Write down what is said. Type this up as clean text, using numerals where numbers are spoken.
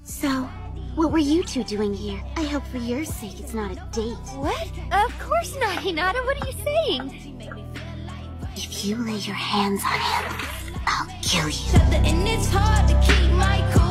So, what were you two doing here? I hope for your sake it's not a date. What? Of course not, Hinata. What are you saying? If you lay your hands on him, I'll kill you. And it's hard to keep my cool.